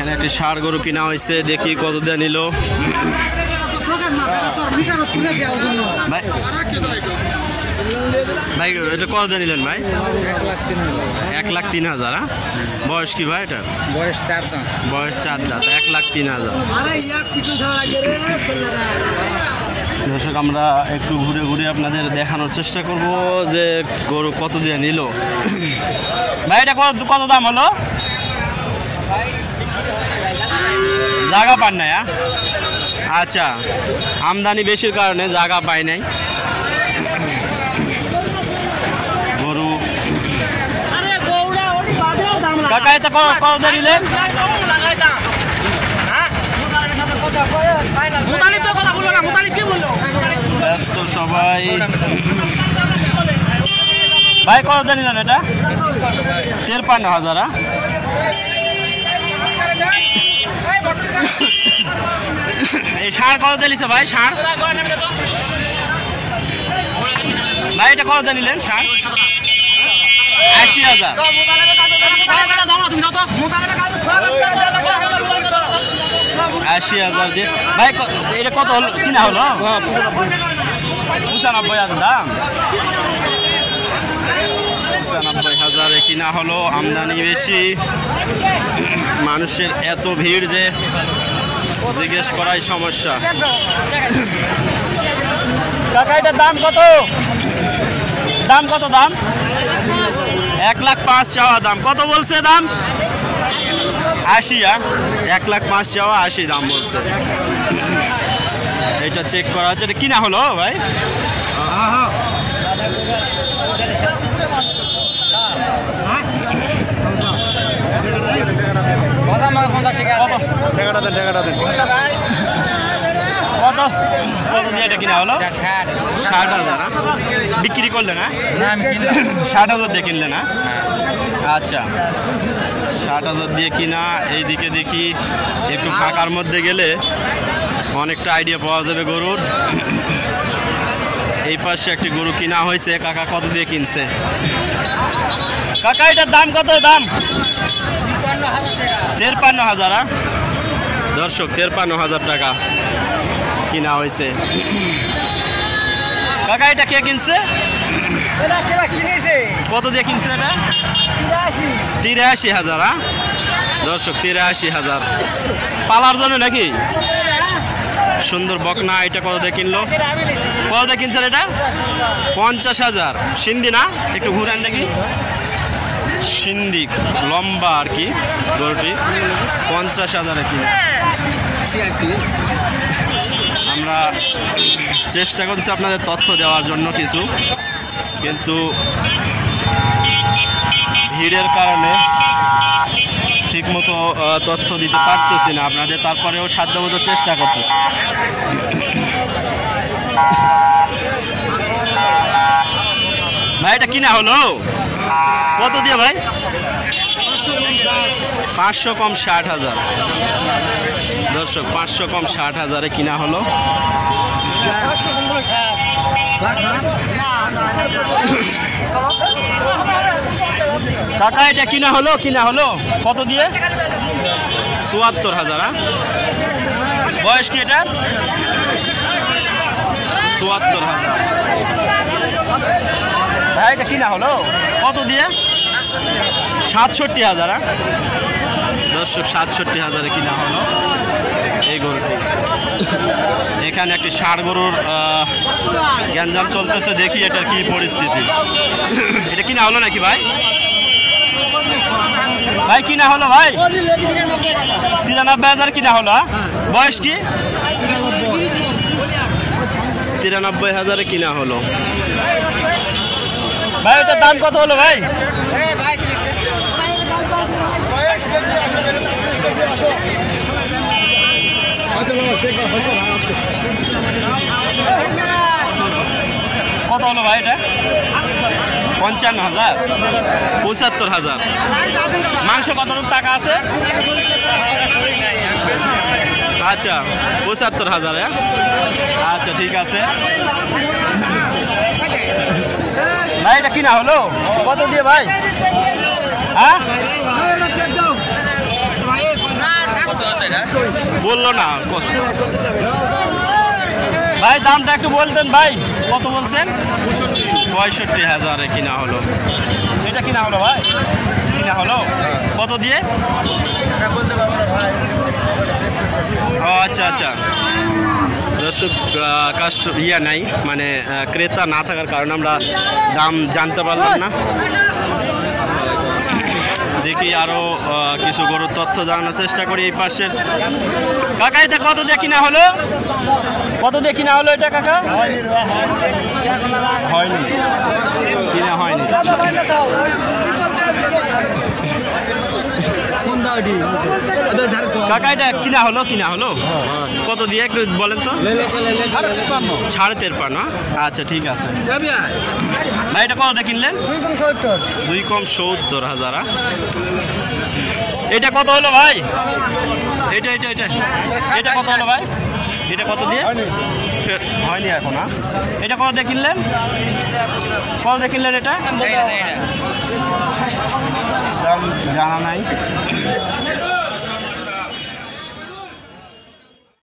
এখানে একটি ষাঁড় গরু কিনা হয়েছে, দেখি কত দিয়ে নিল ভাই। ভাই এটা কত দিয়ে নিলেন ভাই? 1,03,000। বয়স কি ভাই এটা? বয়স 4 দাঁত। বয়স 4 দাঁত, 1,03,000। দর্শক আমরা একটু ঘুরে ঘুরে আপনাদের দেখানোর চেষ্টা করব যে গরু কত দিয়ে নিল। ভাই এটা কত দাম হলো? জায়গা পান নাই? আচ্ছা, আমদানি বেশির কারণে জায়গা পাই নাই। গরু কাকা এটা কত দিলেন? ব্যস্ত সবাই। ভাই কত দিলেন এটা? 53,000। এই ষাঁড় কত দিয়েছে ভাই? ষাঁড় ভাই এটা কত নিলেন? ষাঁড় 80,000। 80,000 দিয়ে ভাই এটা কত হলো কিনা হলো? 95,000 দাম। 95,000 কিনা হলো। আমদানি বেশি, মানুষের এত ভিড় যে জিজ্ঞেস করাই সমস্যা। কাকা এটার দাম কত? দাম কত? দাম 1,05,000 চাওয়া দাম। কত বলছে দাম? 80। 1,05,000 চাওয়া, 80 দাম বলছে। এটা চেক করা হচ্ছে। এটা কিনা হলো ভাই? এটা কিনা হলো 60,000। বিক্রি করলে না? 60,000 দিয়ে কিনলে না? আচ্ছা, 60,000 দিয়ে কিনা। এইদিকে দেখি একটু ফাঁকার মধ্যে গেলে অনেকটা আইডিয়া পাওয়া যাবে গরুর। এই পাশে একটি গরু কিনা হয়েছে। কাকা কত দিয়ে কিনছে? কাকা এটার দাম কত? দাম 53,000। দর্শক 53,000 টাকা কিনা হয়েছে। কাকা এটা কে কিনছে? কত দিয়ে কিনছে এটা? 83,000। দর্শক 83,000 পালার জন্য নাকি? সুন্দর বকনা। এটা কত দিয়ে কিনলো? কত দিয়ে কিনছেন এটা? 50,000। সিন্ধি না? একটু ঘুরান দেখি। সিন্ধি লম্বা আর কি গরুটি। 50,000 কিনা। আমরা চেষ্টা করছি আপনাদের তথ্য দেওয়ার জন্য কিছু, কিন্তু ভিড়ের কারণে ঠিকমতো তথ্য দিতে পারতেছি না আপনাদের। তারপরেও সাধ্যমতো চেষ্টা করতেছি। ভাই এটা কিনা হলো কত দিয়ে ভাই? 500 কম 60,000। দর্শক 500 কম 60,000 কিনা হলো। কাকা এটা কিনা হলো? কিনা হলো কত দিয়ে? 74,000। বয়স কি এটা? 74,000। ভাই এটা কিনা হলো কত দিয়ে? 67,000। দর্শক 67,000 কিনা হলো এই গরুটি। এখানে একটি ষাঁড় গরুর গ্যাঞ্জাম চলতেছে, দেখি এটার কি পরিস্থিতি। এটা কিনা হলো নাকি ভাই? ভাই কিনা হলো ভাই? 93,000 কিনা হলো। বয়স কি? 93,000 কিনা হলো। ভাই এটার দাম কত হলো ভাই? কত হলো ভাই এটা? 55,000। 75,000। মাংস কতটুকু টাকা আছে? আচ্ছা 75,000। আচ্ছা ঠিক আছে ভাই। এটা কিনা হলো কত দিয়ে ভাই? হ্যাঁ বললো না ভাই, দামটা একটু বলতেন ভাই, কত বলছেন? 65,000 কিনা হলো। এটা কিনা হলো ভাই, কিনা হলো কত দিয়ে? ও আচ্ছা আচ্ছা, দর্শক ইয়া নাই, মানে ক্রেতা না থাকার কারণে আমরা দাম জানতে পারলাম না। দেখি আরো কিছু গরুর তথ্য জানার চেষ্টা করি। এই পাশের কাকা, এটা কত দিয়ে কিনা হলো? কত দিয়ে কিনা হলো এটা কাকা? হয়নি, কিনা হয়নি। কাকা এটা কিনা হলো, কিনা হলো কত দিয়ে একটু বলেন তো? 53.5। আচ্ছা ঠিক আছে ভাই, এটা কত দিয়ে কিনলেন? 2,70,000। এটা কত হলো ভাই? এটা এটা এটা এটা কত হলো ভাই? এটা কত দিয়ে? হয়নি এখন। এটা কত দিয়ে কিনলেন? কত দিয়ে কিনলেন এটা? জানা নাই।